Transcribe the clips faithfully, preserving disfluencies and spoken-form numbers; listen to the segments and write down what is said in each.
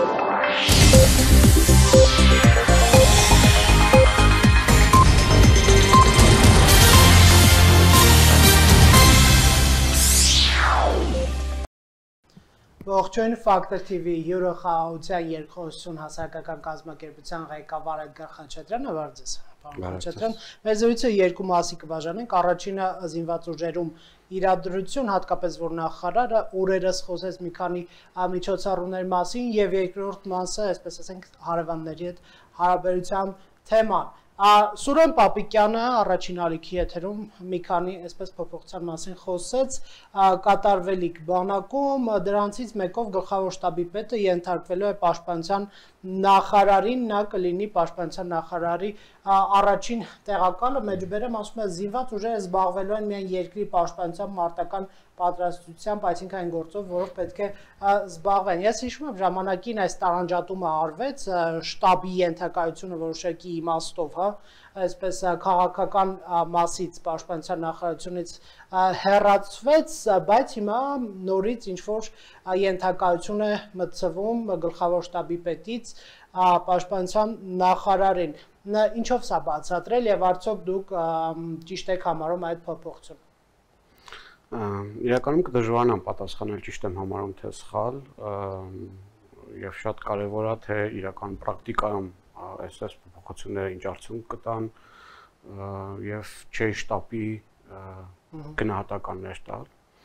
Ողջույն Factor T V հյուրը խաղաղության երկխոսություն հասարակական կազմակերպության ղեկավար Էդգար Խաչատրյանը վար ձեզ։ Պարոն Խաչատրյան, մեր զրույցը երկու մասի կբաժանենք։ Առաջինը զինված ուժերում իրադրություն, հատկապես որ նախարարը օրերս խոսեց մի քանի միջոցառումների մասին, եւ երկրորդ մասը, այսպես ասենք, հարևանների հետ հարաբերության թեման։ Սուրեն Պապիկյանը առաջին ալիքի եթերում մի քանի այսպես փոփոխության մասին խոսեց, կատարվելիք բանակում, դրանցից մեկով գլխավոր շտաբի պետը ենթարկվելու է պաշտպանության նախարարին, նա կլինի պաշտպանության նախարարի առաջին տեղակալը, մեջբերեմ ասում է զինված ուժերը զբաղվելու են միայն երկրի պաշտպանության մարտական պատրաստությամբ, այսինքն այն գործով, որով պետք է զբաղվեն։ Ես հիշում եմ ժամանակին այս տարանջատումը արվեց, շտաբի ենթակայությունը որոշակի իմաստով, հա, այսպես քաղաքական մասից պաշտպանության նախարարությունից հեռացվեց, բայց հիմա նորից ինչ որ ենթակայություն է մտցվում գլխավոր շտաբի պետից պաշտպանության նախարարին։ Ինչով սա բացատրել եւ արդյոք դուք ճիշտ եք համարում այդ փոփոխությունը։ Իրականում կդժվարանամ պատասխանել ճիշտ եմ համարում թե սխալ, եւ շատ կարեւոր է թե իրական պրակտիկայում այսպես փոփոխությունները ինչ արդյունք կտան եւ չէ շտաբի գնահատականներ տալ։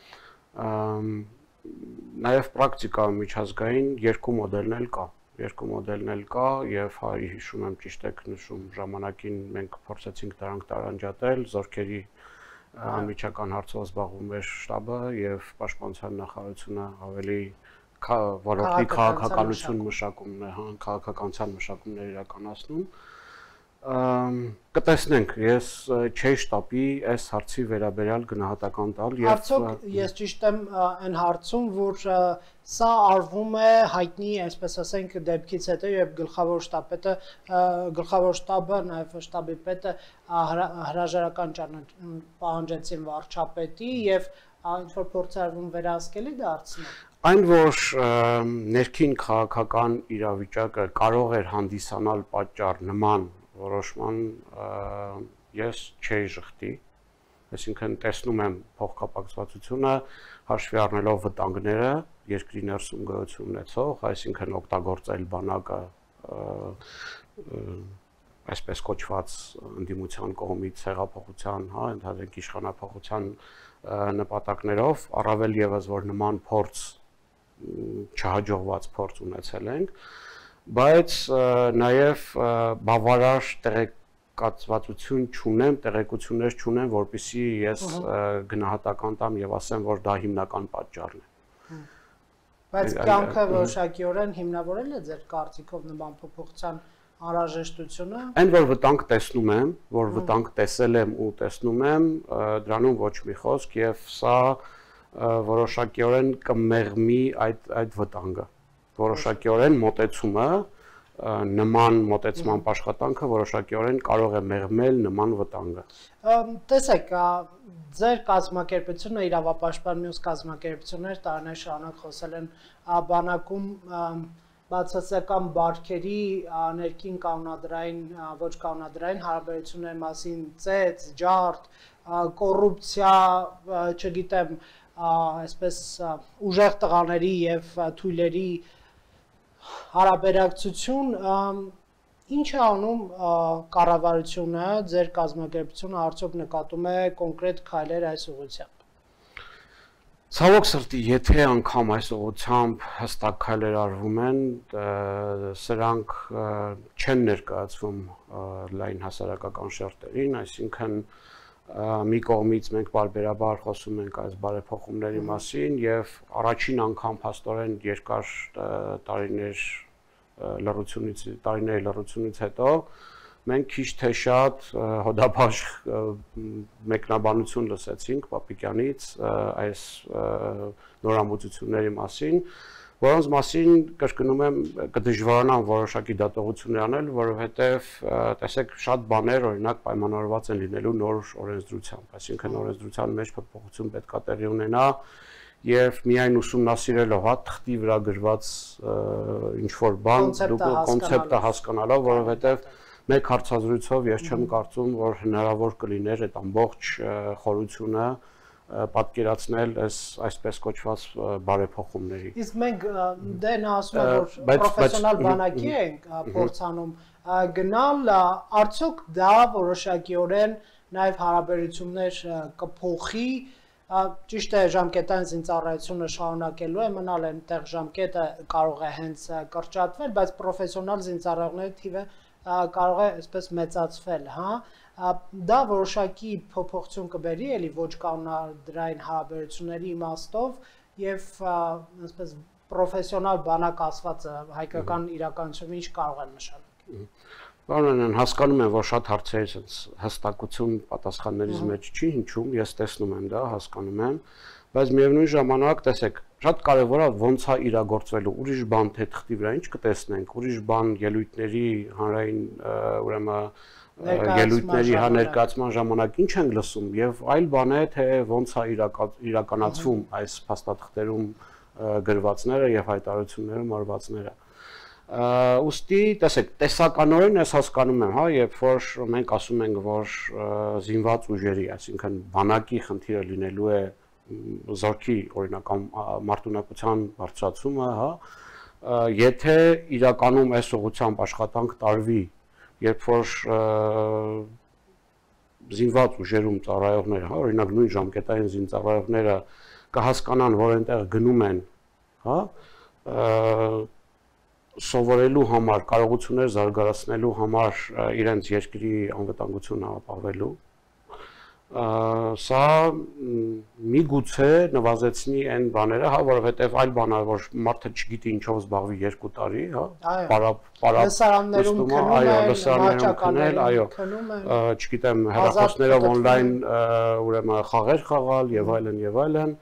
Նաեւ պրակտիկայում միջազգային երկու մոդելն էլ կա։ Երկու մոդելն էլ կա եւ հա հիշում եմ ճիշտ եք նշում ժամանակին մենք փորձեցինք դրանք տարանջատել, զորքերի անմիջական հարցով զբաղվում էր շտաբը եւ պաշտպանության նախարարությունը ավելի որոշակի քաղաքականություն մշակումն է, հա, քաղաքականության մշակումներ իրականացնում։ Կտեսնենք, ես չէի շտաբի այս հարցի վերաբերյալ գնահատական տալ եւ արդյոք ես ճիշտ եմ այն հարցում, որ սա արվում է հայտնի, այսպես ասենք, դեպքից հետո եւ գլխավոր շտաբը գլխավոր շտաբը նաեւ շտաբի պետը հրաժարական պահանջեցին վարչապետի եւ ինչ որ փորձ արվում վերահսկելի դարձնել։ Այն որ ներքին քաղաքական իրավիճակը կարող էր հանդիսանալ պատճառ նման որոշման ես չէի ժխտի, այսինքն տեսնում եմ փոխկապակցվածությունը հաշվի առնելով վտանգները երկրի ներսում գոյություն ունեցող, այսինքն օգտագործել բանակը այսպես կոչված ընդդիմության կողմից հեղափոխության, հա, ընդհանրենք իշխանափոխության նպատակներով, առավել եւս որ նման փորձ չհաջողված փորձ ունեցել ենք, բայց նաև բավարար տեղեկացվածություն չունեմ, տեղեկություններ չունեմ, որպեսզի ես գնահատական տամ եւ ասեմ, որ դա հիմնական պատճառն է։ Բայց կյանքը որոշակիորեն հիմնավորել է ձեր կարծիքով նման փոփոխության անհրաժեշտությունը։ Այն որ վտանգ տեսնում եմ, որ վտանգ տեսել եմ ու տեսնում եմ, դրանում ոչ մի խոսք եւ սա որոշակիորեն կմեղմի այդ այդ վտանգը։ Որոշակիորեն մոտեցումը նման մոտեցման աշխատանքը որոշակիորեն կարող է մեղմել նման վտանգը։ Տեսեք, ձեր կազմակերպությունը իրավապաշտպան մյուս կազմակերպություններ տարիներ շարունակ խոսել են բանակում բացասական բարքերի ներքին կանոնադրային ոչ կանոնադրային հարաբերությունների մասին ծեծ, ջարդ, կոռուպցիա, չգիտեմ, այսպես ուժեղ տղաների եւ թույլերի հարաբերակցություն, ինչ է անում կառավարությունը, ձեր կազմակերպությունը արդյոք նկատում է կոնկրետ քայլեր այս ուղղությամբ։ Ցավոք սրտի, եթե անգամ այս ուղղությամբ հստակ քայլեր արվում են, սրանք չեն ներկայացվում լայն հասարակական շերտերին, այսինքն մի կողմից մենք բարբերաբար խոսում ենք այս բարեփոխումների մասին եւ առաջին անգամ փաստորեն երկար տարիներ լռությունից տարիների լռությունից հետո մենք քիչ թե շատ հոդապաշ մեկնաբանություն լսեցինք Պապիկյանից այս նորամուծությունների մասին, որոնց մասին կրկնում եմ կդժվարանամ որոշակի դատողություններ անել, որովհետև տեսեք շատ բաներ օրինակ պայմանավորված են լինելու նոր օրենսդրությամբ, այսինքն օրենսդրության մեջ փոփոխություն պետք է տեղի ունենա եւ միայն ուսումնասիրելով հա թղթի վրա գրված ինչ որ բան դուք կոնցեպտը հասկանալով, որովհետեւ մեկ հարցազրույցով ես չեմ կարծում, որ հնարավոր կլիներ այդ ամբողջ խորությունը պատկերացնել այս այսպես կոչված բարեփոխումների։ Իսկ մենք դե նա ասում է, որ պրոֆեսիոնալ բանակի ենք փորձանում գնալ, արդյոք դա որոշակիորեն նաև հարաբերություններ կփոխի, ճիշտ է ժամկետային զինծառայությունը շարունակելու է մնալ այնտեղ ժամկետը կարող է հենց կրճատվել, բայց պրոֆեսիոնալ զինծառայողների թիվը կարող է այսպես մեծացվել, հա, դա որոշակի փոփոխություն կբերի էլի ոչ կանոնադրային հարաբերությունների իմաստով եւ այսպես պրոֆեսիոնալ բանակ ասվածը հայկական իրականությունում ինչ կարող է նշանակել։ Բանն հասկանում եմ, որ շատ հարցեր sense հստակություն պատասխաններից մեջ չի հնչում, ես տեսնում եմ դա, հասկանում եմ, բայց միևնույն ժամանակ տեսեք, շատ կարևոր է ոնց է իրագործվելու, ուրիշ բան թե թղթի վրա ինչ կտեսնենք, ուրիշ բան ելույթների հանրային ուրեմն ելույթների հա ներկայացման ժամանակ ինչ ենք լսում եւ այլ բան է թե ոնց է իրականացվում այս փաստաթղթերում գրվածները եւ հայտարարություններում արվածները։ Ուստի տեսեք տեսականորեն ես հասկանում եմ, հա, երբ որ մենք ասում ենք, որ զինված ուժերի, այսինքն բանակի խնդիրը լինելու է զորքի օրինական մարտունակության բարձրացումը, հա, եթե իրականում այս ուղղությամբ աշխատանք տարվի, երբ որ զինված ուժերում ծառայողները, հա, օրինակ նույն ժամկետային զինծառայողները կհասկանան, որ այնտեղ գնում են, հա, սովորելու համար, կարողություններ զարգացնելու համար իրենց երկրի անվտանգությունը ապահովելու, սա միգուցե նվազեցնի այն բաները, հա, որովհետև այլ բան է, որ մարդը չգիտի ինչով զբաղվի երկու տարի, հա, լսարաններում քնել, այո, չգիտեմ, հեռախոսներով on-line ուրեմն խաղեր խաղալ եւ այլն եւ այլն,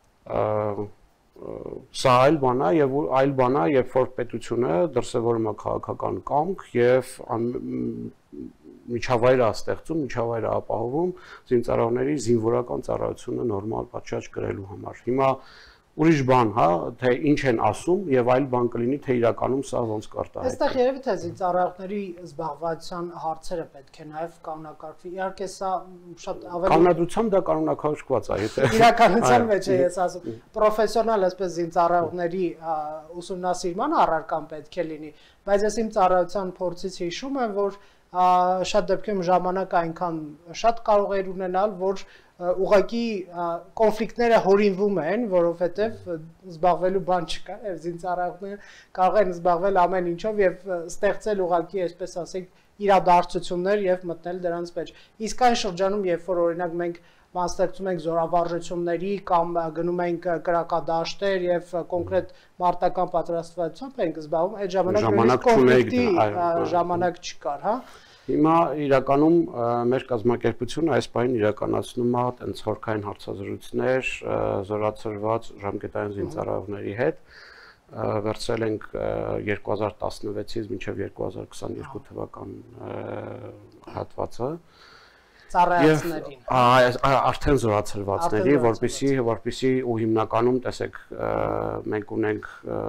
սա այլ բան է եւ այլ բան է, երբ որ պետությունը դրսևորում է քաղաքական կամք եւ միջավայր է ստեղծում, միջավայր է ապահովում զինծառայողների զինվորական ծառայությունը նորմալ պատշաճ կրելու համար։ Հիմա ուրիշ բան, հա, թե ինչ են ասում եւ այլ բան կլինի, թե իրականում սա ոնց կարտահայտվի։ Այստեղ երևի թե զինծառայողների զբաղվածության հարցերը պետք է նաեւ կանոնակարգվի։ Իհարկե սա շատ ավելի կանոնադրությամբ դա կանոնակարգված է, եթե իրականության մեջ է ես ասում, պրոֆեսիոնալ այսպես զինծառայողների ուսումնասիրման առարկան պետք է լինի, բայց ես իմ ծառայության փորձից հիշում եմ, որ շատ դեպքերում ժամանակ այնքան շատ կարող էր ունենալ, որ ուղղակի կոնֆլիկտները հորինվում են, որովհետև զբաղվելու բան չկա, եւ զինծառայողները կարող են զբաղվել ամեն ինչով եւ ստեղծել ուղղակի, այսպես ասենք, իրադարձություններ եւ մտնել դրանց մեջ։ Իսկ այն շրջանում, երբ որ օրինակ մենք մասնակցում ենք զորավարժությունների կամ գնում ենք կրակադաշտեր եւ կոնկրետ մարտական պատրաստվածությամբ ենք զբաղվում, այդ ժամանակ կոնֆլիկտի ժամանակ չկար, հա։ Հիմա իրականում մեր կազմակերպությունը այս բանին իրականացնում է տենց խորքային հարցազրույցներ զորացրված ժամկետային զինծառայողների հետ, վերցրել ենք երկու հազար տասնվեցից մինչև երկու հազար քսաներկու թվական հատվածը ծառայողներին։ Արդեն զորացրվածների, որպեսզի որպեսզի ու հիմնականում տեսեք մենք ունենք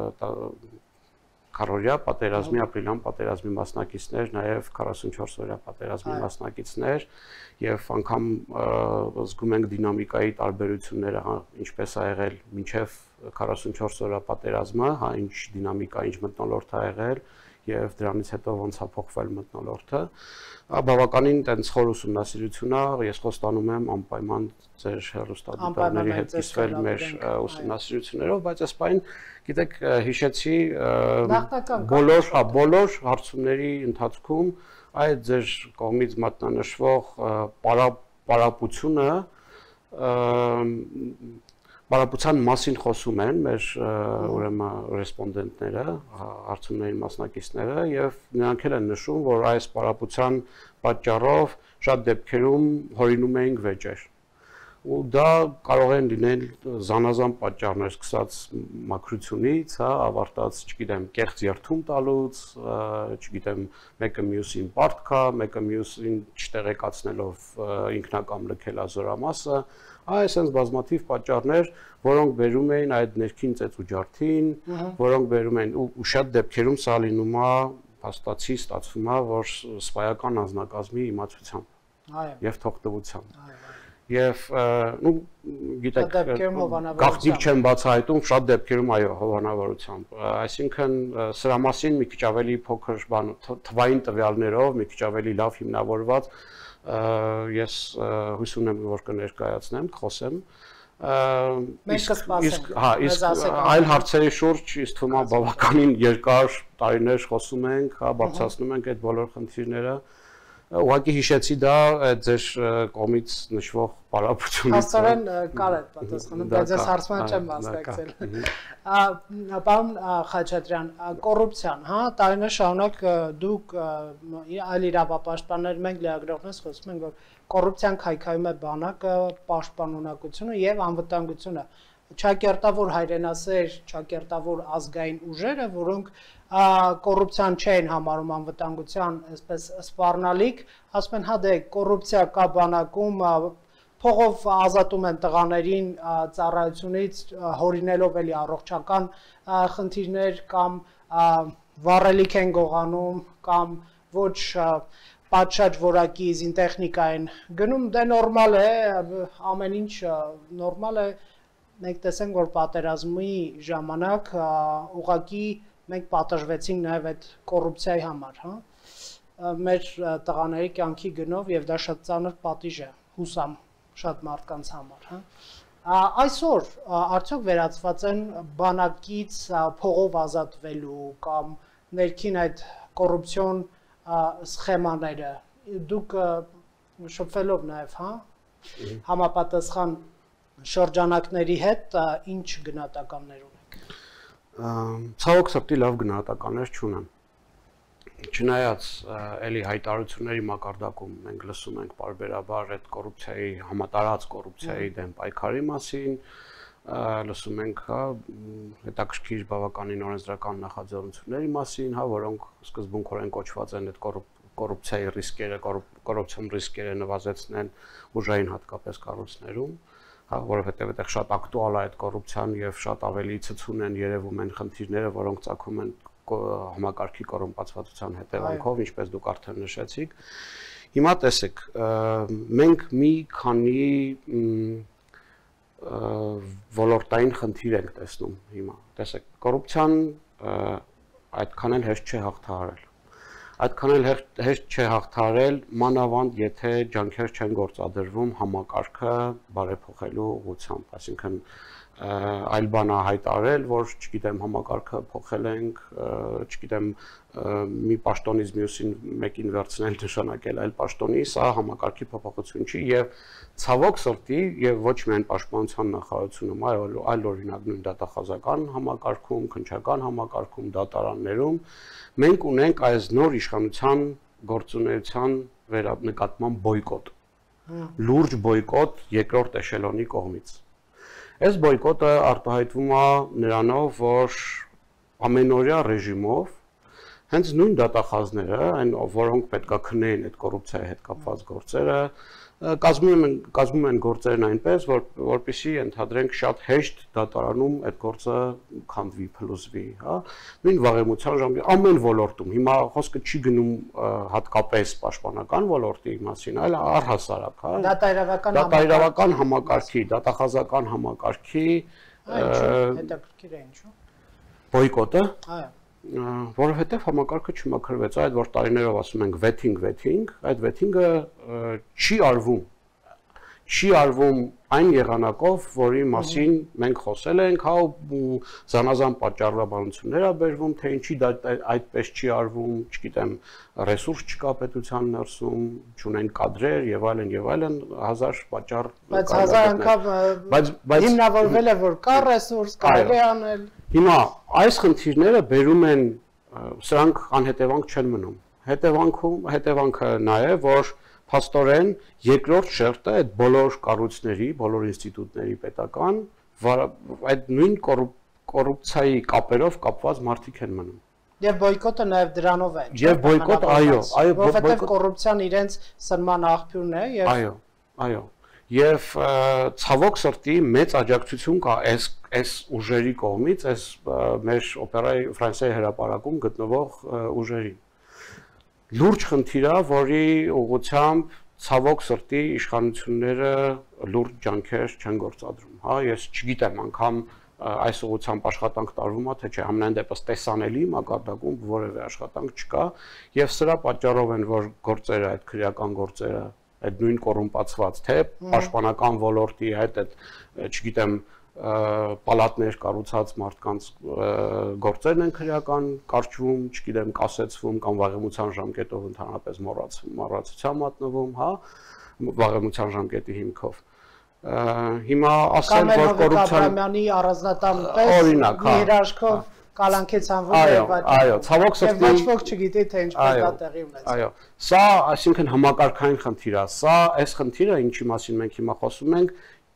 քառօրյա պատերազմի, ապրիլյան պատերազմի մասնակիցներ, նաև քառասունչորս օրյա պատերազմի մասնակիցներ եւ անգամ զգում ենք դինամիկայի տարբերությունները, հա, ինչպես ա եղել մինչեւ քառասունչորս օրյա պատերազմը, հա, ինչ դինամիկա, ինչ մթնոլորտ ա եղել եւ դրանից հետո ոնց է փոխվել մթնոլորտը, բավականին տենց խոր ուսումնասիրություն է, ես խոստանում եմ անպայման ձեր հեռուստադիտողների հետ կիսվել մեր ուսումնասիրություններով, բայց այս բան գիտեք հիշեցի բոլոր, հա, բոլոր հարցումների ընթացքում այդ ձեր կողմից մատնանշվող պարապությունը Պարապության մասին խոսում են մեր ուրեմն ռեսպոնդենտները, հարցումների մասնակիցները եւ նրանք էլ են նշում, որ այս պարապության պատճառով շատ դեպքերում հորինում էին վեճեր։ Ու դա կարող են լինել զանազան պատճառներ, սկսած մաքրությունից, հա, ավարտած, չգիտեմ, կեղծ երթում տալուց, չգիտեմ, մեկը մյուսին պարտք կա, մեկը մյուսին չտեղեկացնելով ինքնակամ լքել զորամասը, այս այնց բազմաթիվ պատճառներ, որոնք բերում էին այդ ներքին ծեծուջարդին, որոնք բերում են ու շատ դեպքերում սա լինում է փաստացի ստացվում է, որ սպայական անձնակազմի իմացությամբ եւ թողտվությամբ։ Եվ նու գիտեք գաղտնիք չեմ բացահայտում, շատ դեպքերում այո հովանավորությամբ, այսինքն սրա մասին մի քիչ ավելի փոքր բան թվային տվյալներով, մի քիչ ավելի լավ հիմնավորված ես հույս ունեմ, որ կներկայացնեմ, կխոսեմ։ Իսկ հա, իսկ այլ հարցերի շուրջ ինձ թվում է բավականին երկար տարիներ խոսում ենք, հա, բարձրացնում ենք այդ բոլոր խնդիրները։ Ուղղակի հիշեցի դա այդ ձեր կողմից նշվող պարապությունից։ Հաստորեն կար այդ պատասխանը, բայց ես հարցման չեմ մասնակցել։ Պարոն Խաչատրյան, կոռուպցիան, հա, տարիներ շարունակ դուք այլ իրավապաշտպաններ, մենք լրագրողներս խոսում ենք, որ կոռուպցիան քայքայում է բանակը, պաշտպանունակությունը եւ անվտանգությունը։ Չակերտավոր հայրենասեր, չակերտավոր ազգային ուժերը, որոնք կոռուպցիան չեն համարում անվտանգության, այսպես սպառնալիք, ասում են, հա դե կոռուպցիա կա բանակում, փողով ազատում են տղաներին ծառայությունից, հորինելով էլի առողջական խնդիրներ կամ վառելիք են գողանում կամ ոչ պատշաճ որակի զինտեխնիկա են գնում, դե նորմալ է, ամեն ինչ նորմալ է, մենք տեսենք, որ պատերազմի ժամանակ ուղղակի մենք պատժվեցինք նաև այդ կոռուպցիայի համար, հա, մեր տղաների կյանքի գնով եւ դա շատ ծանր պատիժ է, հուսամ շատ մարդկանց համար, հա։ Այսօր արդյոք վերացված են բանակից փողով ազատվելու կամ ներքին այդ կոռուպցիոն սխեմաները, դուք շփվելով նաև, հա, համապատասխան շրջանակների հետ ինչ գնահատականներ ունեք։ Ցավոք սրտի լավ գնահատականներ չունեմ։ Չնայած էլի հայտարարությունների մակարդակում մենք լսում ենք պարբերաբար այդ կոռուպցիայի, համատարած կոռուպցիայի դեմ պայքարի մասին, լսում ենք, հա, հետաքրքիր բավականին օրենսդրական նախաձեռնությունների մասին, հա, որոնք սկզբունքորեն կոչված են այդ կոռուպցիայի ռիսկերը, կոռուպցիոն ռիսկերը նվազեցնեն ուժային հատկապես կառույցներում, հա, որովհետև այդտեղ շատ ակտուալ է այդ կոռուպցիան եւ շատ ավելի ցցուն են երևում են խնդիրները, որոնք ծագում են համակարգի կոռումպացվածության հետևանքով, ինչպես դուք արդեն նշեցիք։ Հիմա տեսեք, մենք մի քանի ոլորտային խնդիր ենք տեսնում հիմա։ Տեսեք, կոռուպցիան այդքան էլ հեշտ չէ հաղթահարել։ Այդքան էլ հեշտ չէ հաղթահարել, մանավանդ եթե ջանքեր չեն գործադրվում համակարգը բարեփոխելու ուղղությամբ, այսինքն այլ բան է հայտարարել, որ չգիտեմ համակարգը փոխել ենք, չգիտեմ մի պաշտոնից մյուսին մեկին վերցնել նշանակել այլ պաշտոնի, սա համակարգի փոփոխություն չի եւ ցավոք սրտի եւ ոչ միայն պաշտպանության նախարարությունում, այլ օրինակ նույն դատախազական համակարգում, քննչական համակարգում, դատարաններում մենք ունենք այս նոր իշխանության գործունեության վերանկատման բոյկոտ, լուրջ բոյկոտ երկրորդ էշելոնի կողմից։ Այս բոյկոտը արտահայտվում է նրանով, որ ամենօրյա ռեժիմով հենց նույն դատախազները, այն որոնք պետք է քննեին այդ կոռուպցիայի հետ կապված գործերը, կազմում են կազմում են գործերն այնպես, որ որպեսզի ընդհանրենք շատ հեշտ դատարանում այդ գործը քանդվի, փլուզվի, հա, նույն վաղեմության ժամի ամեն ոլորտում։ Հիմա խոսքը չի գնում հատկապես պաշտպանական ոլորտի մասին, այլ առհասարակ, հա։ Դատաիրավական դատաիրավական համակարգի, դատախազական համակարգի, հետաքրքիր է ինչու։ Բոյկոտը։ Այո։ Որովհետև համակարգը չմաքրվեց, այդ որ տարիներով ասում ենք վեթինգ, վեթինգ, այդ վեթինգը չի արվում, չի արվում այն եղանակով, որի մասին մենք խոսել ենք, հա, զանազան պատճառաբանություններ ա բերվում, թե ինչի դա այդպես չի արվում, չգիտեմ, ռեսուրս չկա պետության ներսում, չունեն կադրեր եւ այլն եւ այլն, հազար պատճառ։ Բայց հազար անգամ հիմնավորվել է, որ կա ռեսուրս, կարելի է անել։ Հիմա այս խնդիրները բերում են, սրանք անհետևանք չեն մնում։ Հետևանքում, հետևանքը նա է, որ փաստորեն երկրորդ շերտը այդ բոլոր կառույցների, բոլոր ինստիտուտների պետական, այդ նույն կոռուպցիայի կապերով կապված մարդիկ են մնում։ Եվ բոյկոտը նաև դրանով է։ Եվ բոյկոտ, այո, այո, որովհետև կոռուպցիան իրենց սնման աղբյուրն է եւ այո, այո։ Եվ ցավոք սրտի մեծ աջակցություն կա այս այս ուժերի կողմից, այս մեր օպերայի Ֆրանսիայի հրապարակում գտնվող ուժերին։ Լուրջ խնդիր է, որի ուղղությամբ ցավոք սրտի իշխանությունները լուրջ ջանքեր չեն գործադրում, հա, ես չգիտեմ անգամ այս ուղղությամբ աշխատանք տարվում է, թե չէ, ամենայն դեպս տեսանելի մակարդակում որևէ աշխատանք չկա, եւ սրա պատճառով են, որ գործերը, այդ քրեական գործերը, այդ նույն կոռումպացված, թե պաշտպանական ոլորտի հետ, այդ, չգիտեմ, պալատներ կառուցած մարդկանց գործերն են քրեական կարճվում, չգիտեմ, կասեցվում կամ վաղեմության ժամկետով ընդհանրապես մոռացության մատնվում, հա, վաղեմության ժամկետի հիմքով։ Հիմա ասել, որ կոռուպցիան Աբրամյանի առանձնատան պես մի երաշխով կալանքեց անվում եւ այլն։ Այո, ցավոք սրտի ոչ ոք չգիտի թե ինչպես դա տեղի ունեցավ։ Այո, սա, այսինքն համակարգային խնդիր է, սա այս խնդիրը, ինչի մասին մենք հիմա խոսում ենք,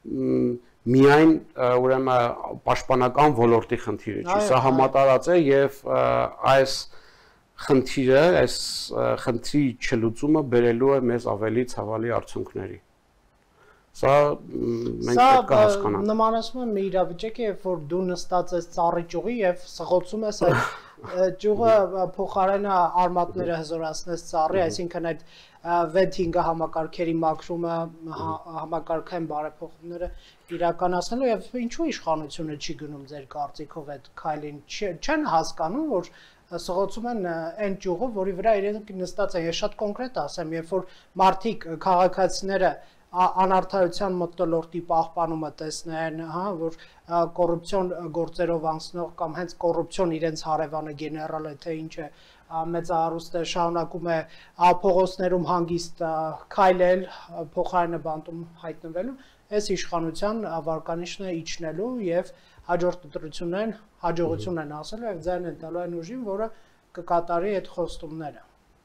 միայն ուրեմն պաշտպանական ոլորտի խնդիրը չի, սա համատարած է եւ այս խնդիրը, այս խնդրի չլուծումը բերելու է մեզ ավելի ցավալի արդյունքների։ Սա մենք պետք է հասկանանք։ Սա նմանացնում է մի իրավիճակի, երբ որ դու նստած ես ծառի ճյուղի եւ սղոցում ես այդ ճյուղը փոխարենը արմատները հզորացնես ծառի, այսինքն այդ վեց հինգ համակարգերի մաքրումը, համակարգային բարեփոխումները իրականացնելու եւ ինչու իշխանությունը չի գնում ձեր կարծիքով այդ քայլին, չեն հասկանում, որ սղոցում են այն ճյուղը, որի վրա իրենք նստած են։ Ես շատ կոնկրետ ասեմ, երբ որ մարդիկ քաղաքացիները անարդարության մթնոլորտի պահպանումը տեսնեն, հա, որ կոռուպցիոն գործերով անցնող կամ հենց կոռուպցիոն իրենց հարևանը գեներալը թե ինչ է մեծահարուստը շարունակում է փողոցներում հանգիստ քայլել, փոխարենը բանտում հայտնվելու, այս իշխանության վարկանիշն է իջնելու եւ հաջորդ ընտրություններն հաջողություն են ասելու եւ ձայն են տալու այն ուժին, որը կկատարի այդ խոստումները։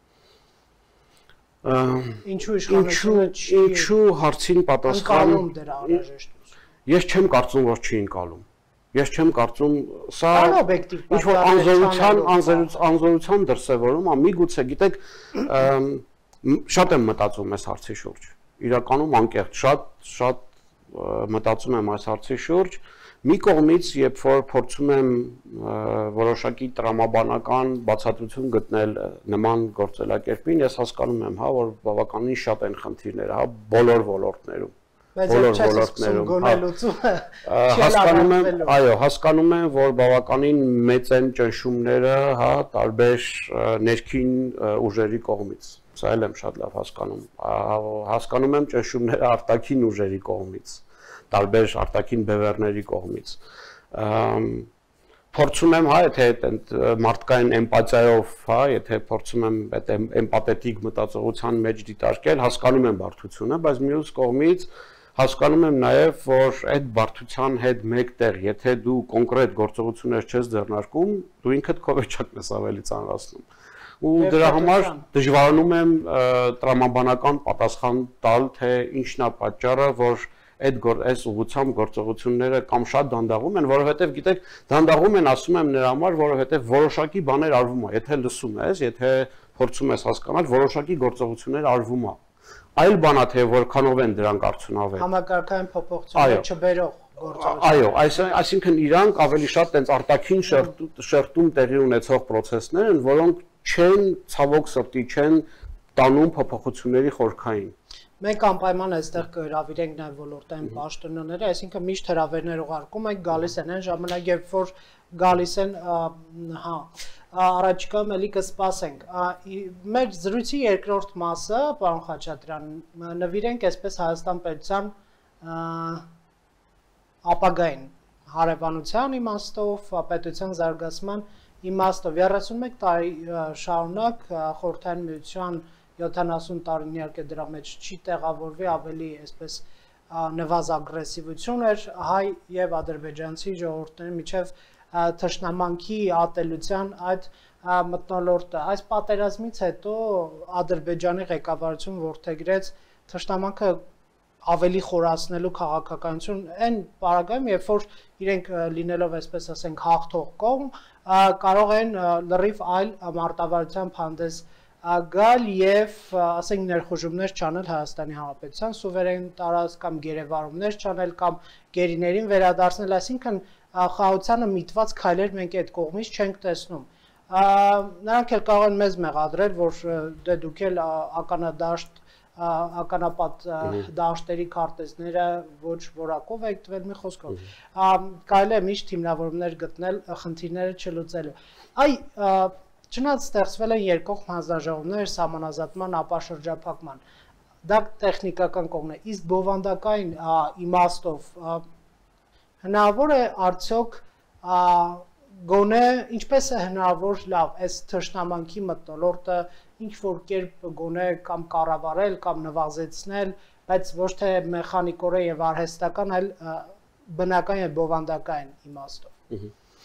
Ինչու իշխանությունը չի ինչու հարցին պատասխան դրա անհրաժեշտություն։ Ես չեմ կարծում, որ չի ընկալում։ Ես չեմ կարծում, սա օբյեկտիվ ինչ որ անզորության անզորության դրսևորում է, միգուցե, գիտեք, շատ եմ մտածում այս հարցի շուրջ։ Իրականում անկեղծ շատ շատ մտածում եմ այս հարցի շուրջ։ Մի կողմից, երբ որ փորձում եմ որոշակի տրամաբանական բացատրություն գտնել նման գործելակերպին, ես հասկանում եմ, հա, որ բավականին շատ են խնդիրները, հա, բոլոր ոլորտներում, բոլոր ոլորտներում, հասկանում եմ, այո, հասկանում եմ, որ բավականին մեծ են ճնշումները, հա, տարբեր ներքին ուժերի կողմից, սա էլ եմ շատ լավ հասկանում, հասկանում եմ ճնշումները արտաքին ուժերի կողմից, տարբեր արտաքին բևեռների կողմից։ Փորձում եմ, հա, եթե այդ մարդկային էմպաթիայով, հա, եթե փորձում եմ այդ էմպաթետիկ մտածողության մեջ դիտարկել, հասկանում եմ բարդությունը, բայց մյուս կողմից հասկանում եմ նաև, որ այդ բարդության հետ մեկտեղ, եթե դու կոնկրետ գործողություններ չես ձեռնարկում, դու ինքդ քո վիճակն ես ավելի ծանրացնում։ Ու դրա համար դժվարանում եմ տրամաբանական պատասխան տալ, թե ինչն է պատճառը, որ այդ այս ուղղությամբ գործողությունները կամ շատ դանդաղում են, որովհետև գիտեք, դանդաղում են, ասում եմ նրա համար, որովհետև որոշակի բաներ արվում է, եթե լսում ես, եթե փորձում ես հասկանալ, որոշակի գործողություններ արվում է։ Այլ բան է, թե որքանով են դրանք արդյունավետ։ Համակարգային փոփոխություններ չբերող գործողություններ։ Այո, այսինքն իրանք ավելի շատ տենց արտաքին շերտում տեղի ունեցող process-ներ են, որոնք չեն ցավոք սրտի չեն տանում փոփոխությունների խորքային։ Մենք անպայման այստեղ կհրավիրենք նաև ոլորտային պաշտոնյաները, այսինքն միշտ հրավերներ ուղարկում ենք, գալիս են այն ժամանակ, երբ որ գալիս են, հա, առաջիկայում էլի կսպասենք։ Մեր զրույցի երկրորդ մասը, պարոն Խաչատրյան, նվիրենք այսպես Հայաստան պետության ապագային հարևանության իմաստով, պետության զարգացման իմաստով երեսունմեկ տարի շարունակ Խորհրդային Միության յոթանասուն տարին իհարկե դրա մեջ չի տեղավորվի ավելի այսպես նվազ ագրեսիվություն էր հայ եւ ադրբեջանցի ժողովուրդների միջև թշնամանքի ատելության այդ մթնոլորտը այս պատերազմից հետո Ադրբեջանի ղեկավարությունը որդեգրեց թշնամանքը ավելի խորացնելու քաղաքականություն այն պարագայում երբ որ իրենք լինելով այսպես ասենք հաղթող կողմ կարող են լրիվ այլ մարտավարությամբ հանդես գալ եւ ասենք ներխուժումներ չանել Հայաստանի Հանրապետության սուվերեն տարածք կամ գերեվարումներ չանել կամ գերիներին վերադարձնել, այսինքն խաղաղությանը միտված քայլեր մենք այդ կողմից չենք տեսնում։ Նրանք էլ կարող են մեզ մեղադրել, որ դե դուք էլ ականադաշտ ականապատ դաշտերի քարտեզները ոչ որակով եք տվել մի խոսքով։ Կարելի է միշտ հիմնավորումներ գտնել խնդիրները չլուծելու։ Այ Չնայած ստեղծվել են երկկողմ հանձնաժողովներ սահմանազատման ապաշրջափակման, դա տեխնիկական կողմն է, իսկ բովանդակային իմաստով հնարավոր է արդյոք գոնե ինչպես է հնարավոր լավ այս թշնամանքի մթնոլորտը ինչ որ կերպ գոնե կամ կառավարել կամ նվազեցնել, բայց ոչ թե մեխանիկորեն եւ արհեստական, այլ բնական եւ բովանդակային իմաստով։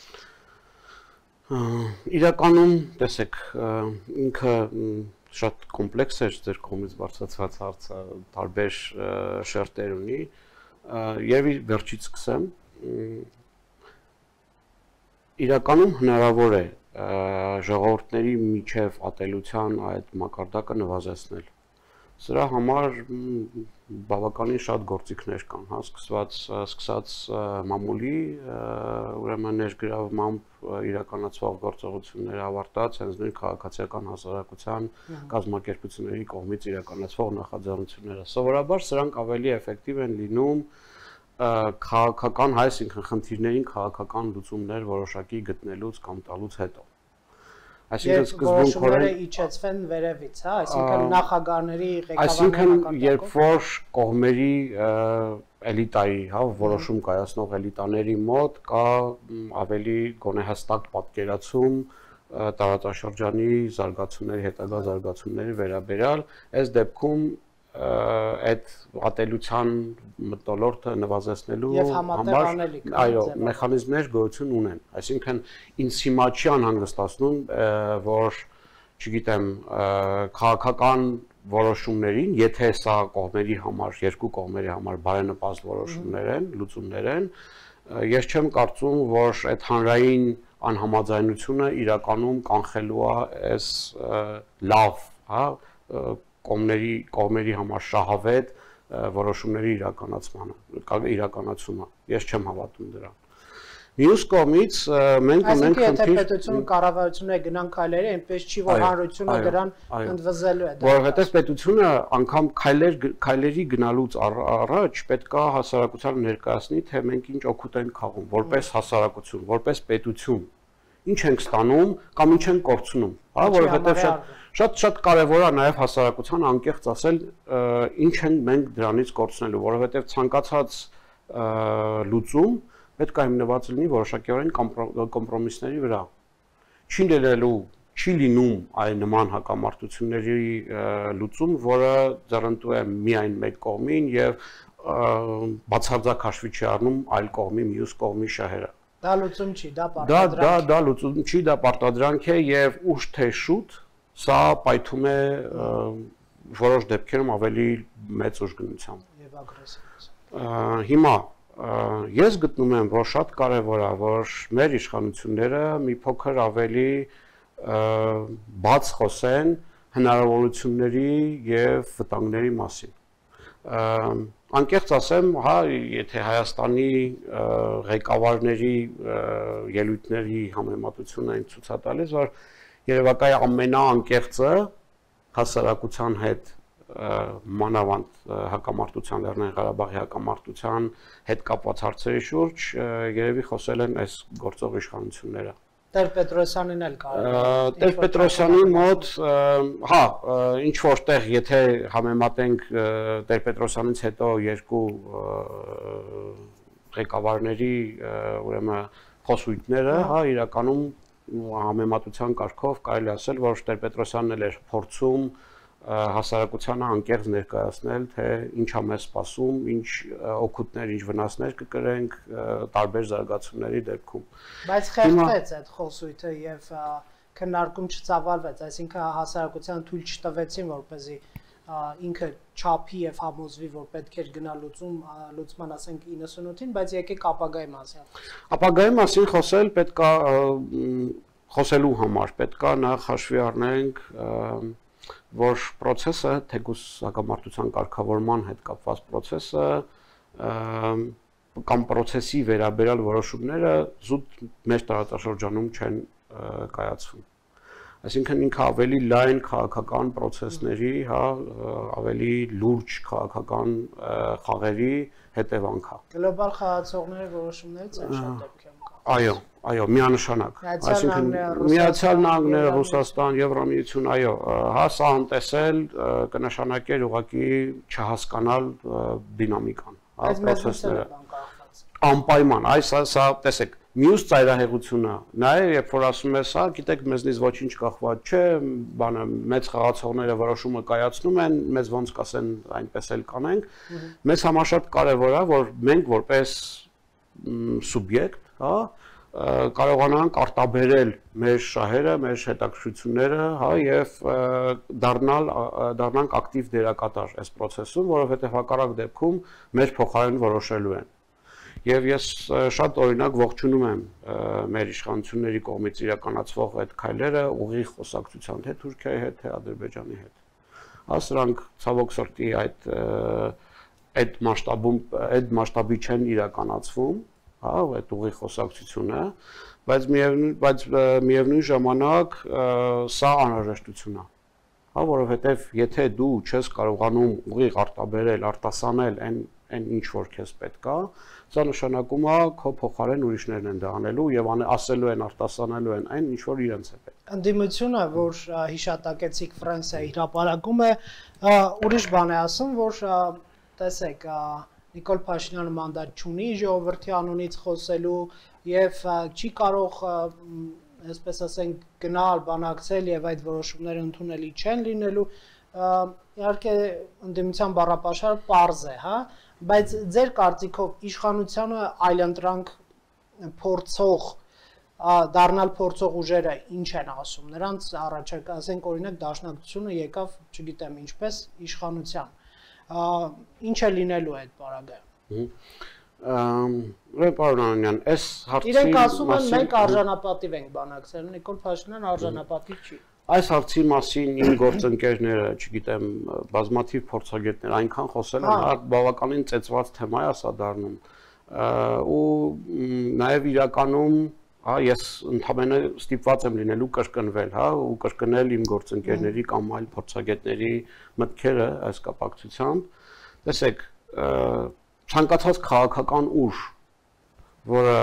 Իրականում, տեսեք, ինքը շատ կոմպլեքս է ձեր կողմից բարձրացված հարցը, տարբեր շերտեր ունի, եւ վերջից սկսեմ, իրականում հնարավոր է ժողովուրդների միջև ատելության այդ մակարդակը նվազեցնել։ Սրա համար բավականին շատ գործիքներ կան, հա, սկսված սկսած մամուլի, ուրեմն ներգրավմամբ իրականացվող գործողությունները ավարտած, հենց նույն քաղաքացիական հասարակության կազմակերպությունների կողմից իրականացվող նախաձեռնությունները։ Սովորաբար սրանք ավելի էֆեկտիվ են լինում քաղաքական, այսինքն խնդիրներին քաղաքական լուծումներ որոշակի գտնելուց կամ տալուց հետո։ Այսինքն սկզբունքորեն իջեցվեն վերևից, հա, այսինքն նախագահների ղեկավարների Այսինքն երբ որ կողմերի էլիտայի, հա, որոշում կայացնող էլիտաների մոտ կա ավելի գոնե հստակ պատկերացում տարածաշրջանի զարգացումների, հետագա զարգացումների վերաբերյալ, այս դեպքում այդ ատելության մթնոլորտը նվազեցնելու համար այո մեխանիզմներ գոյություն ունեն, այսինքն ինձ հիմա չի անհանգստացնում, որ չգիտեմ քաղաքական որոշումներին, եթե սա կողմերի համար, երկու կողմերի համար բարենպաստ որոշումներ են, լուծումներ են, ես չեմ կարծում, որ այդ հանրային անհամաձայնությունը իրականում կանխելու է այս լավ, հա, կողմերի կողմերի համար շահավետ որոշումների իրականացմանը, իրականացումը։ Ես չեմ հավատում դրան։ Մյուս կողմից մենք ունենք խնդիր, եթե պետությունը կառավարությունը գնան քայլերի, այնպես չի որ հանրությունը դրան ընդվզելու է։ Որովհետև պետությունը անգամ քայլեր քայլերի գնալուց առաջ պետք է հասարակությանը ներկայացնի, թե մենք ինչ օգուտ ենք քաղում, որպես հասարակություն, որպես պետություն, ինչ ենք ստանում կամ ինչ ենք կորցնում, հա, որովհետև շատ Շատ շատ կարևոր է նաև հասարակության անկեղծ ասել, ինչ են մենք դրանից կորցնելու, որովհետև ցանկացած լուծում պետք է հիմնված լինի որոշակիորեն կոմպրոմիսների վրա։ Չի լինելու, չի լինում այ նման հակամարտությունների լուծում, որը ձեռնտու է միայն մեկ կողմին եւ բացարձակ հաշվի չի առնում այլ կողմի, մյուս կողմի շահերը։ Դա լուծում չի, դա պարտադրանք է։ Դա դա դա լուծում չի, դա պարտադրանք է եւ ուշ թե շուտ Սա պայթում է որոշ դեպքերում ավելի մեծ ուժգնությամբ եւ ագրեսիվությամբ։ Հիմա ես գտնում եմ, որ շատ կարևոր է, որ մեր իշխանությունները մի փոքր ավելի բաց խոսեն հնարավորությունների եւ վտանգների մասին։ Անկեղծ ասեմ, հա, եթե Հայաստանի ղեկավարների ելույթների համեմատությունը այն ցույց է տալիս, որ Երևակայի ամենաանկեղծը հասարակության հետ մանավանդ հակամարտության, Լեռնային Ղարաբաղի հակամարտության հետ կապված հարցերի շուրջ երևի խոսել են այս գործող իշխանությունները։ Տեր-Պետրոսյանին էլ կարելի է։ Տեր-Պետրոսյանի մոտ, հա, ինչ որտեղ եթե համեմատենք Տեր-Պետրոսյանից հետո երկու ղեկավարների, ուրեմն խոսույթները, հա, իրականում համեմատության կարգով կարելի ասել, որ Տեր-Պետրոսյանն էլ էր փորձում հասարակությանը անկեղծ ներկայացնել, թե ինչ է մեզ սպասում, ինչ օգուտներ, ինչ վնասներ կկրենք տարբեր զարգացումների դեպքում։ Բայց խեղդվեց այդ խոսույթը եւ քննարկում չծավալվեց, այսինքն հասարակությանը թույլ չտվեցին, որպեսզի ինքը չափի եւ համոզվի, որ պետք էր գնա լուծում, լուծման ասենք իննսունութին, բայց եկեք ապագայի մասին։ Ապագայի մասին խոսել պետք է խոսելու համար պետք է նախ հաշվի առնենք որ process-ը թեկուս հակամարտության կարգավորման հետ կապված process-ը կամ process-ի վերաբերյալ որոշումները զուտ մեր տարածաշրջանում չեն կայացվում։ Այսինքն ինքը ավելի լայն քաղաքական process-ների, հա, ավելի լուրջ քաղաքական խաղերի հետևանք է։ Գլոբալ խաղացողների որոշումներից են շատ դեպքերում կա։ Այո, այո, միանշանակ։ Այսինքն Միացյալ Նահանգները, Ռուսաստան, Եվրամիություն, այո, հա, սա անտեսել կնշանակեր ուղղակի չհասկանալ դինամիկան, հա, process-ները։ Անպայման, այս սա, տեսեք, մյուս ծայրահեղությունը, նաև երբ որ ասում ես, հա, գիտեք, մեզնից ոչինչ կախված չէ, բանը մեծ խաղացողները որոշումը կայացնում են, մեզ ոնց կասեն այնպես էլ կանենք, մեզ համար շատ կարևոր է, որ մենք որպես սուբյեկտ, հա, կարողանանք արտաբերել մեր շահերը, մեր հետաքրքրությունները, հա, եւ դառնալ դառնանք ակտիվ դերակատար այս process-ում, որովհետեւ հակառակ դեպքում մեր փոխարեն որոշելու են։ Եվ ես շատ օրինակ ողջունում եմ մեր իշխանությունների կողմից իրականացվող այդ քայլերը ուղիղ խոսակցության թե Թուրքիայի հետ, թե Ադրբեջանի հետ։ Հա, սրանք ցավոք սրտի այդ այդ մասշտաբում այդ մասշտաբի չեն իրականացվում, հա, այդ ուղիղ խոսակցությունը, բայց միևնույն բայց միևնույն ժամանակ սա անհրաժեշտություն է։ Հա, որովհետև եթե դու չես կարողանում ուղիղ արտաբերել, արտասանել այն այն ինչ որ քեզ պետք է, սա նշանակում է քո փոխարեն ուրիշներն են դա անելու եւ ասելու են, արտասանելու են այն ինչ որ իրենց է պետք։ Ընդդիմությունը, որ հիշատակեցիք Ֆրանսիայի հրապարակում է, ուրիշ բան է ասում, որ տեսեք, Նիկոլ Փաշինյանը մանդատ չունի ժողովրդի անունից խոսելու եւ չի կարող, այսպես ասենք, գնալ բանակցել եւ այդ որոշումները ընդունելի չեն լինելու։ Իհարկե ընդդիմության բառապաշարը պարզ է, հա, բայց ձեր կարծիքով իշխանությունը այլընտրանք փորձող դառնալ փորձող ուժերը ինչ են ասում։ Նրանց առաջարկ, ասենք օրինակ Դաշնակցությունը եկավ, չգիտեմ ինչպես, իշխանության։ Ինչ է լինելու այդ բaragը։ Ուրեմն պարոն Անանյան, այս հարցի իրենք ասում են մենք արժանապատիվ ենք բանակցել, Նիկոլ Փաշինյանը արժանապատիվ չի։ Այս հարցի մասին իմ գործընկերները, չգիտեմ, բազմաթիվ փորձագետներ այնքան խոսել են, հա, բավականին ծեծված թեմա է սա դառնում։ Ու նաև իրականում, հա, ես ընդհանրապես ստիպված եմ լինելու կրկնվել, հա, ու կրկնել իմ գործընկերների կամ այլ փորձագետների մտքերը այս կապակցությամբ։ Տեսեք, ցանկացած քաղաքական ուժ, որը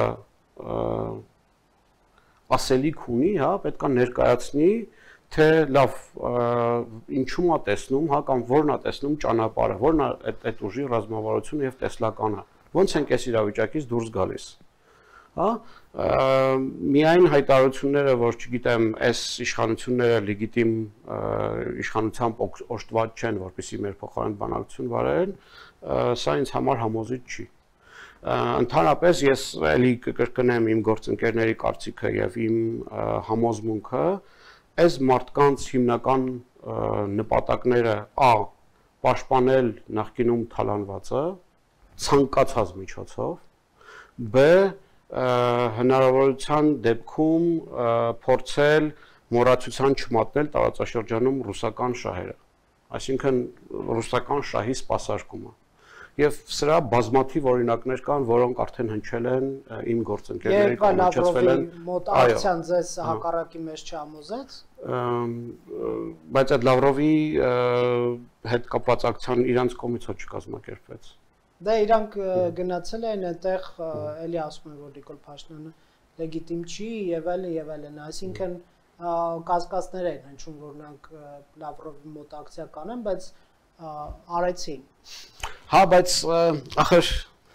ասելիք ունի, հա, պետք է ներկայացնի թե լավ ինչու՞մ է տեսնում, հա, կամ ո՞րն է տեսնում ճանապարհը, ո՞րն է այդ այդ ուժի ռազմավարությունը եւ տեսլականը, ո՞նց ենք այս իրավիճակից դուրս գալիս, հա, միայն հայտարարությունները, որ չգիտեմ, այս իշխանությունները լեգիտիմ իշխանությամբ օժտված չեն, որպեսզի մեր փոխարեն բանակցություն վարեն, սա ինձ համար համոզիչ չի։ Ընդհանրապես ես էլի կկրկնեմ իմ գործընկերների կարծիքը եւ իմ համոզմունքը, այս մարդկանց հիմնական նպատակները ա պաշտպանել նախկինում թալանվածը ցանկացած միջոցով, բ հնարավորության դեպքում փորձել մոռացության չմատնել տարածաշրջանում ռուսական շահերը, այսինքն ռուսական շահի սպասարկումը։ Եվ սրա բազմաթիվ օրինակներ կան, որոնք արդեն հնչել են իմ գործընկերների կողմից են։ Մոտ ակցիան ձեզ հակառակի մեջ չհամոզեց։ Բայց այդ Լավրովի հետ կապված ակցիան իրանց կողմից ոչ կազմակերպվեց։ Դա իրանք գնացել են այդտեղ, էլի ասում են, որ Նիկոլ Փաշինյանը լեգիտիմ չի եւ այլն եւ այլն, այսինքն կասկածներ են հնչում, որ նրանք Լավրովի մոտ ակցիա կանեն, բայց արեցին։ Հա, բայց ախր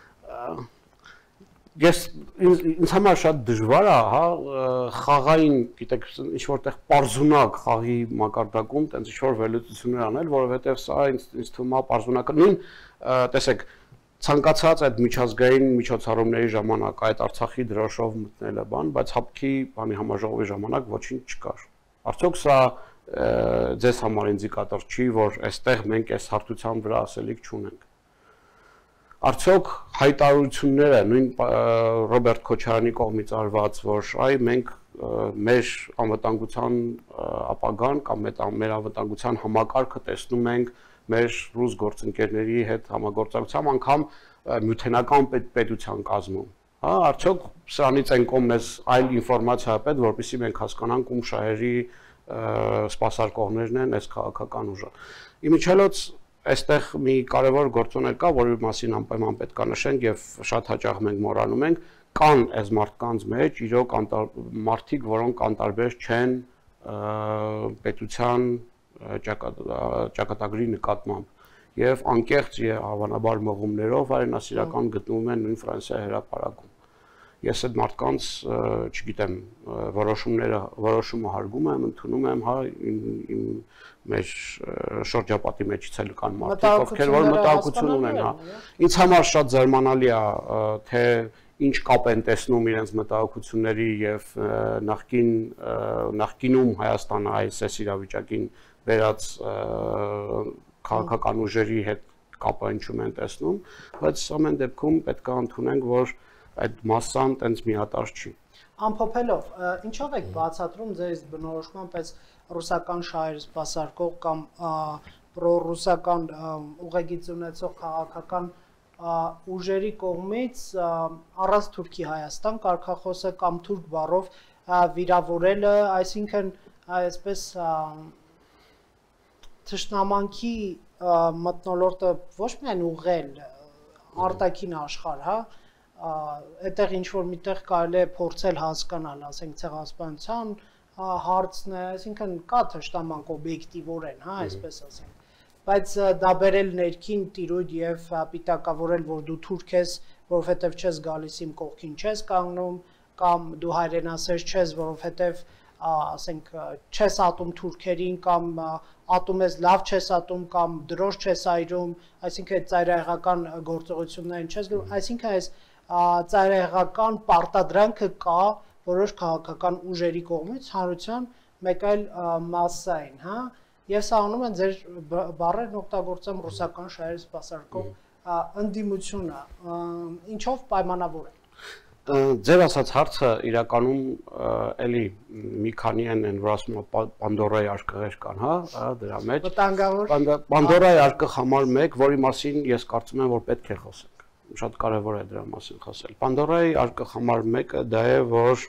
ես ինձ համար շատ դժվար է, հա, խաղային, գիտեք, ինչ որտեղ պարզունակ խաղի մակարդակում տենց ինչ որ վերլուծություններ անել, որովհետև սա ինձ ինձ թվում է պարզունակը նույն, տեսեք, ցանկացած այդ միջազգային միջոցառումների ժամանակ այդ Արցախի դրոշով մտնելը բան, բայց հապկի բանի համաժողովի ժամանակ ոչինչ չկար։ Արդյոք սա ձեզ համար ինդիկատոր չի, որ այստեղ մենք այս հարթության վրա ասելիք չունենք։ Արդյոք հայտարարությունները նույն Ռոբերտ Քոչարյանի կողմից արված, որ այ մենք մեր անվտանգության ապագան կամ մեր անվտանգության համակարգը տեսնում ենք մեր ռուս գործընկերների հետ համագործակցությամբ անգամ միութենական պետության կազմում։ Հա, արդյոք սրանից են կողմ մեզ այլ ինֆորմացիա պետք, որպեսզի մենք հասկանանք ում շահերի սպասարկողներն են այս քաղաքական ուժը։ Իմիջիայլոց այստեղ մի կարևոր գործոներ կա, որի մասին անպայման պետք է նշենք եւ շատ հաճախ մենք մոռանում ենք, կան այս մարդկանց մեջ իրոք մարդիկ, որոնք անտարբեր չեն պետության ճակատագրի նկատմամբ եւ անկեղծ եւ հավանաբար մղումներով հայրենասիրական գտնվում են նույն Ֆրանսիայի հրապարակում։ Ես այդ մարդկանց, չգիտեմ, որոշումները, որոշումը հարգում եմ, ընդունում եմ, հա, իմ մեր շրջապատի մեջից էլ կան մարդիկ, ովքեր որ մտահոգություն ունեն, հա։ Ինձ համար շատ զարմանալի է, թե ինչ կապ են տեսնում իրենց մտահոգությունների եւ նախկին նախկինում Հայաստանը այս այս իրավիճակին վերած քաղաքական ուժերի հետ կապը ինչու են տեսնում, բայց ամեն դեպքում պետք է ընդունենք, որ այդ մասսան տենց միատար չի։ Ամփոփելով, ինչով եք բացատրում ձեր բնորոշմամբ այս ռուսական շահեր սպասարկող կամ պրոռուսական ուղեգիծ ունեցող քաղաքական ուժերի կողմից առանց Թուրքի Հայաստան կարգախոսը կամ թուրք բառով վիրավորելը, այսինքն այսպես թշնամանքի մթնոլորտը ոչ միայն ուղղել արտաքին աշխարհ, հա, այդտեղ ինչ որ միտեղ կարելի է փորձել հասկանալ, ասենք ցեղասպանության հարցն է, այսինքն կա թշնամանք օբյեկտիվորեն, հա, այսպես ասենք, բայց դա բերել ներքին տիրույթ եւ պիտակավորել, որ դու թուրք ես, որովհետեւ չես գալիս իմ կողքին չես կանգնում, կամ դու հայրենասեր չես, որովհետեւ ասենք չես ատում թուրքերին կամ ատում ես լավ չես ատում կամ դրոշ չես այրում, այսինքն ծայրահեղական գործողություններին չես գնում, այսինքն այս ծայրահեղական պարտադրանքը կա որոշ քաղաքական ուժերի կողմից հանրության մեկ այլ մասսային, հա, եւ սա անում են ձեր բառերն օգտագործեմ ռուսական շահեր սպասարկող ընդդիմությունը, ինչով պայմանավոր է։ Ձեր ասած հարցը իրականում էլի մի քանի են որ ասում են Պանդորայի արկղեր կան, հա, դրա մեջ։ Վտանգավոր։ Պանդորայի արկղ համար մեկ, որի մասին ես կարծում եմ որ պետք է խոսենք։ Շատ կարևոր է դրա մասին խոսել։ Պանդորայի արկղ համար մեկը դա է, որ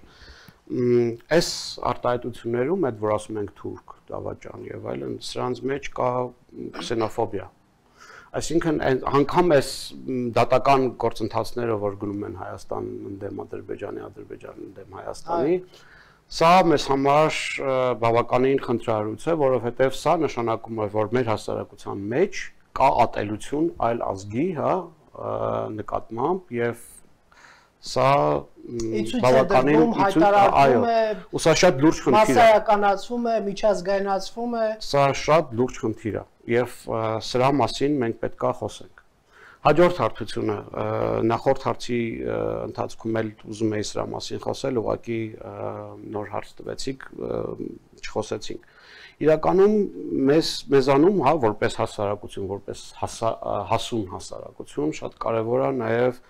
այս արտահայտություններում, այդ որ ասում ենք թուրք, դավաճան եւ այլն, սրանց մեջ կա քսենոֆոբիա։ Այսինքն անգամ այս դատական գործընթացները, որ գնում են Հայաստան ընդդեմ Ադրբեջանի, Ադրբեջանի ընդդեմ Հայաստանի, սա մեզ համար բավականին խնդրահարույց է, որովհետև սա նշանակում է, որ մեր հասարակության մեջ կա ատելություն այլ ազգի, հա, նկատմամբ եւ սա բավականին հայտարարվում է, ու սա շատ լուրջ խնդիր է, մասսայականացվում է, միջազգայնացվում է, սա շատ լուրջ խնդիր է եւ սրա մասին մենք պետք է խոսենք։ Հաջորդ հարցությունը, նախորդ հարցի ընթացքում էլ ուզում էի սրա մասին խոսել, ուղղակի նոր հարց տվեցիք, չխոսեցինք։ Իրականում մեզ մեզանում, հա, որպես հասարակություն, որպես հասուն հասարակություն, շատ կարևոր է նաեւ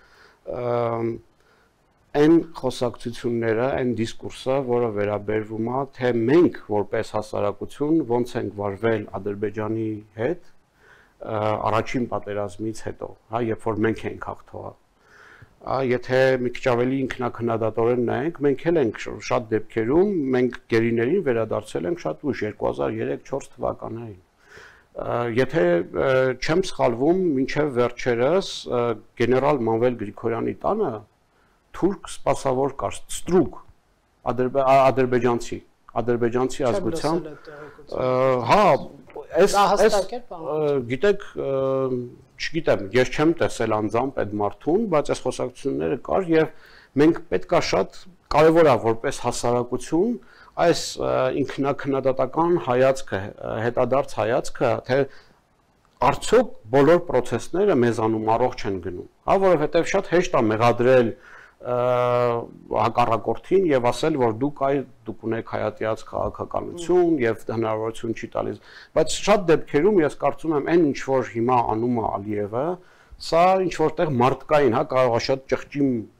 այն խոսակցությունները, այն դիսկուրսը, որը վերաբերվում է, թե մենք որպես հասարակություն ոնց ենք վարվել Ադրբեջանի հետ առաջին պատերազմից հետո, հա, երբ որ մենք ենք հաղթողը։ Եթե մի քիչ ավելի ինքնակնդատորեն նայենք, մենք էլ ենք շատ դեպքերում, մենք գերիներին վերադարձել ենք շատ ուշ երկու հազար երեք չորս թվականներին։ Եթե չեմ սխալվում, մինչև վերջերս գեներալ Մանվել Գրիգորյանի տանը թուրք սպասավոր կար, ստրուկ, ադրբեջանցի, ադրբեջանցի ազգության, հա, այս, գիտեք, չգիտեմ, ես չեմ տեսել անձամբ այդ մարդուն, բայց այս խոսակցությունները կար եւ մենք պետք է շատ կարևոր է որպես հասարակություն այս ինքնակնդատական հայացքը, հետադարձ հայացքը, թե արդյոք բոլոր process-ները մեզանում առողջ են գնում, հա, որովհետեւ շատ հեշտ է մեղադրել հակառակորդին եւ ասել, որ դուք այ դուք ունեք հայատյաց քաղաքականություն եւ հնարավորություն չի տալիս, բայց շատ դեպքերում ես կարծում եմ այն ինչ որ հիմա անում է Ալիևը, սա ինչ որտեղ մարդկային, հա, կարող է շատ ճղճիմ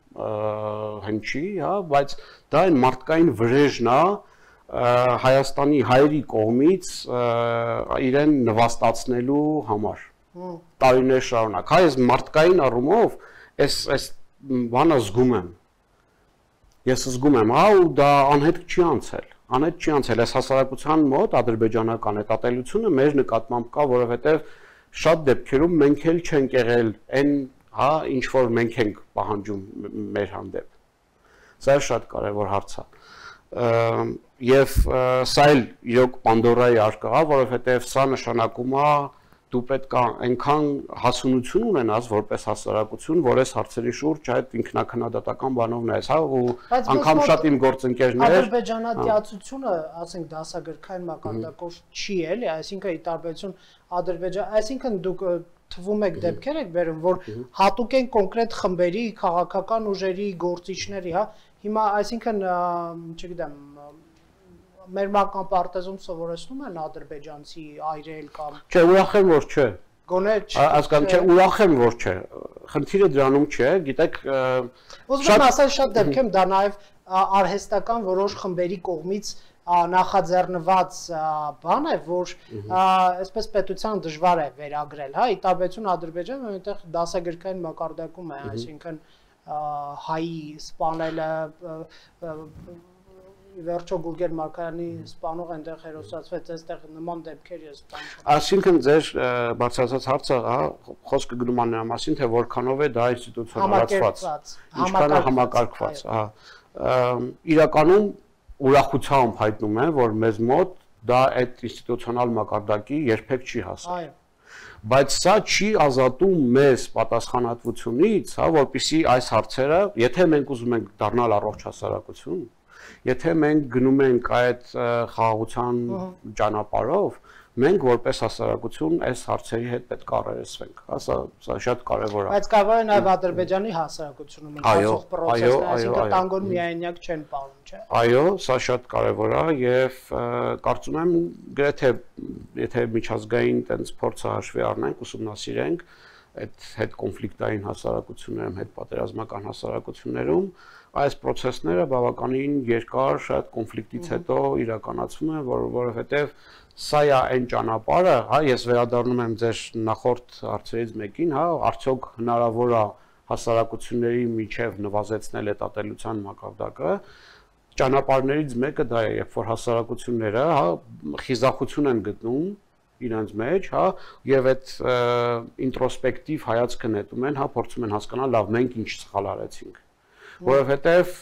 հնչի, հա, բայց դա այն մարդկային վրեժն է Հայաստանի հայերի կողմից իրեն նվաստացնելու համար տարիներ շարունակ։ Հա, ես մարդկային առումով այս այս բանը զգում եմ։ Ես զգում եմ, հա, ու դա անհետ չի անցել։ Անհետ չի անցել այս հասարակության մոտ ադրբեջանական հետատելությունը մեր նկատմամբ կա, որովհետև շատ դեպքերում մենք էլ չենք եղել այն, հա, ինչ որ մենք ենք պահանջում մեր հանդեպ։ Սա շատ կարևոր հարց է։ Եվ սա էլ իրոք Պանդորայի արկղ է, որովհետև սա նշանակում է դու պետք է այնքան հասունություն ունենաս որպես հասարակություն, որ այս հարցերի շուրջ այդ ինքնակնդատական բանով նայես, հա, ու անգամ շատ իմ գործընկերներ ադրբեջանատյացությունը, ասենք, դասագրքային մակարդակով չի էլի, այսինքն ի տարբերություն Ադրբեջան, այսինքն դուք թվում եք դեպքեր եք բերում, որ հատուկ են կոնկրետ խմբերի, քաղաքական ուժերի, գործիչների, հա, հիմա այսինքն, չգիտեմ, մեր մական պարտեզում սովորեցնում են ադրբեջանցի այրել կամ Չէ, ուրախ եմ որ չէ։ Գոնե Հասկանում, չէ, ուրախ եմ որ չէ։ Խնդիրը դրանում չէ, գիտեք, ուզում եմ ասել շատ դեպքերում դա նաև արհեստական որոշ խմբերի կողմից նախաձեռնված բան է, որ այսպես պետության դժվար է վերագրել, հա, ի տարբերություն Ադրբեջանը, այնտեղ դասագրքային մակարդակում է, այսինքն հայի սպանելը վերջո Գուրգեն Մարկարյանի սպանող այնտեղ հերոսացվեց, այստեղ նման դեպքեր ես սպանում։ Այսինքն ձեր բարձրացած հարցը, հա, խոսքը գնում է նրա մասին, թե որքանով է դա ինստիտուցիոնալացված, ինչքան է համակարգված, հա։ Իրականում ուրախությամբ հայտնում եմ, որ մեզ մոտ դա այդ ինստիտուցիոնալ մակարդակի երբեք չի հասել։ Բայց սա չի ազատում մեզ պատասխանատվությունից, հա, որպեսզի այս հարցերը, եթե մենք ուզում ենք դառնալ առողջ հասարակություն, եթե մենք գնում ենք այդ խաղաղության ճանապարհով, մենք որպես հասարակություն այս հարցերի հետ պետք է առերեսվենք, հա, սա սա շատ կարևոր է։ Բայց կարող է նաև Ադրբեջանի հասարակությունում ընթացող process-ը, այսինքն տանգոն միայնակ չեն պարում, չէ՞։ Այո, սա շատ կարևոր է եւ կարծում եմ գրեթե եթե միջազգային տենց փորձը հաշվի առնենք, ուսումնասիրենք այդ հետ կոնֆլիկտային հասարակություններում, հետ պատերազմական հասարակություններում այս process-ները բավականին երկար շատ կոնֆլիկտից հետո իրականացվում են, որովհետեւ սա է այն ճանապարհը, հա, ես վերադառնում եմ ձեր նախորդ հարցերից մեկին, հա, արդյոք հնարավոր է հասարակությունների միջև նվազեցնել հետատելության մակարդակը, ճանապարհներից մեկը դա է, երբ որ հասարակությունները, հա, խիզախություն են գտնում իրենց մեջ, հա, եւ այդ ինտրոսպեկտիվ հայացքը նետում են, հա, փորձում են հասկանալ, լավ, մենք ինչ սխալ արեցինք, որովհետեւ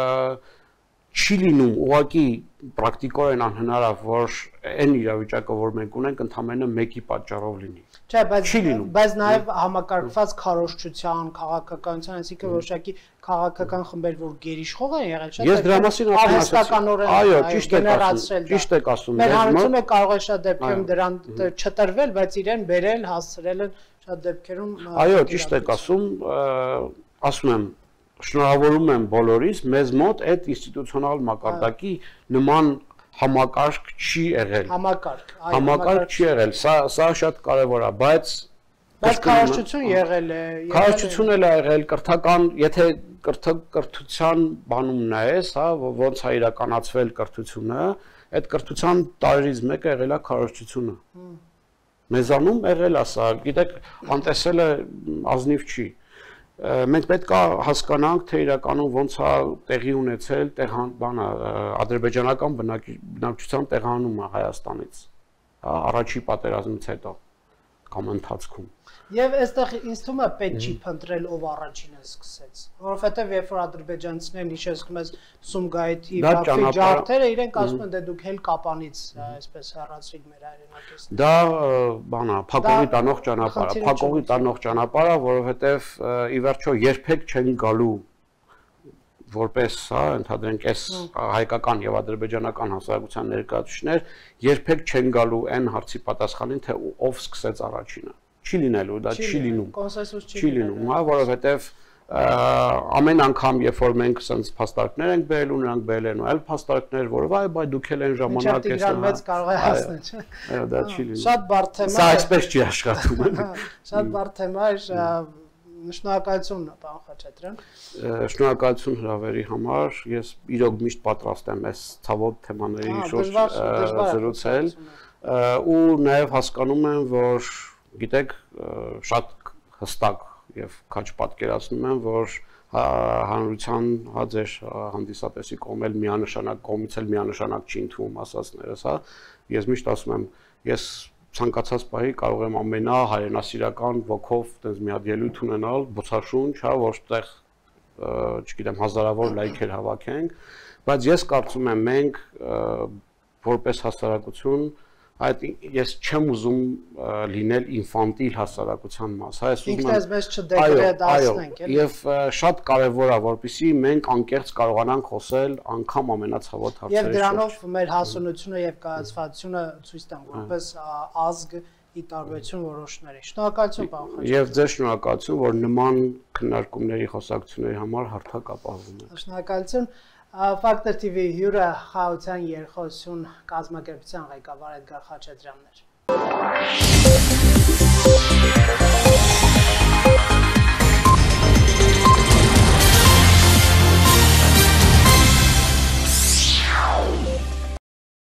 չի լինում ուղղակի պրակտիկորեն անհնար է, որ այն իրավիճակը, որ մենք ունենք, ընդամենը մեկի պատճառով լինի։ Չէ, բայց բայց նաև համակարգված քարոզչության, քաղաքականության, այսինքն որոշակի քաղաքական խմբեր, որ գերիշխող են եղել, չէ՞։ Ես դրա մասին արհեստականորեն այո, ճիշտ եք ասում, ճիշտ եք ասում։ Մեր հանրությունը կարող է շատ դեպքերում դրան չտրվել, բայց իրեն բերել, հասցրել են շատ դեպքերում։ Այո, ճիշտ եք ասում, ասում եմ շնորհավորում եմ բոլորիս, մեզ մոտ այդ ինստիտուցիոնալ մակարդակի նման համակարգ չի եղել։ Համակարգ, այո, համակարգ չի եղել։ Սա սա շատ կարևոր է, բայց բայց քարոզչություն եղել է։ Քարոզչություն էլ է եղել, կրթական, եթե կրթության բանում նայես, հա, ոնց է իրականացվել կրթությունը, այդ կրթության տարերից մեկը եղել է քարոզչությունը։ Մեզանում եղել է սա, գիտեք, անտեսելը ազնիվ չի։ Մենք պետք է հասկանանք, թե իրականում ոնց է տեղի ունեցել տեղան բանը ադրբեջանական բնակչության տեղանումը Հայաստանից, առաջի պատերազմից հետո կամ ընթացքում։ Եվ այստեղ ինձ թվում է պետք չի փնտրել ով առաջինը սկսեց, որովհետև երբ որ ադրբեջանցիներն հիշեցնում ես Սումգայիթի Բաքվի ջարդերը, իրենք ասում են դե դուք հել կապանից այսպես հեռացրիք մեր հայրենակիցներին։ Դա բան է, փակողի տանող ճանապարհ է, փակողի տանող ճանապարհ է, որովհետև ի վերջո երբեք չեն գալու որպես, հա, ընդհանրենք այս հայկական եւ ադրբեջանական հասարակության ներկայացուցիչներ երբեք չեն գալու այն հարցի պատասխանին, թե ով սկսեց առաջինը։ Չի լինելու, դա չի լինում։ Կոնսենսուս չի լինում, հա, որովհետև ամեն անգամ, երբ որ մենք sense փաստարկներ ենք բերելու, նրանք բերել են այլ փաստարկներ, որ վայ, բայց դուք էլ այն ժամանակ ես մեծ կարող է հասնել, չէ։ Այո, դա չի լինում։ Շատ բարդ թեմա է։ Սա այսպես չի աշխատում։ Շատ բարդ թեմա է, Շնորհակալություն, պարոն Խաչատրյան։ Շնորհակալություն հրավերի համար։ Ես իրոք միշտ պատրաստ եմ այս ցավոտ թեմաների շուրջ զրուցել ու նաև հասկանում եմ, որ գիտեք, շատ հստակ եւ քաչ պատկերացնում եմ, որ հանրության հա ձեր հանդիսատեսի կողմել միանշանակ կողմից էլ միանշանակ չի ընդունում ասածներս, հա։ Ես միշտ ասում եմ, ես ցանկացած պահի կարող եմ ամենահայրենասիրական ոգով այդպես մի հատ ելույթ ունենալ, բոցաշունչ, հա, որտեղ, չգիտեմ, հազարավոր լայքեր հավաքենք, բայց ես կարծում եմ մենք որպես հասարակություն այդ ես չեմ ուզում լինել ինֆանտիլ հասարակության մաս, հա, ես ուզում եմ ինքնես մեզ չդեգրադացնենք, էլի։ Եվ շատ կարևոր է, որպեսզի մենք անկեղծ կարողանանք խոսել անգամ ամենացավոտ հարցերի շուրջ։ Եվ դրանով մեր հասունությունը եւ կայացվածությունը ցույց տանք որպես ազգ ի տարբերություն որոշների։ Շնորհակալություն, պարոն Խաչատրյան։ Եվ ձեր շնորհակալություն, որ նման քննարկումների խոսակցությունների համար հարթակ ապահովում եք։ Շնորհակալություն։ Factor T V հյուրը խաղաղության երկխոսություն կազմակերպության ղեկավար Էդգար Խաչատրյանն էր։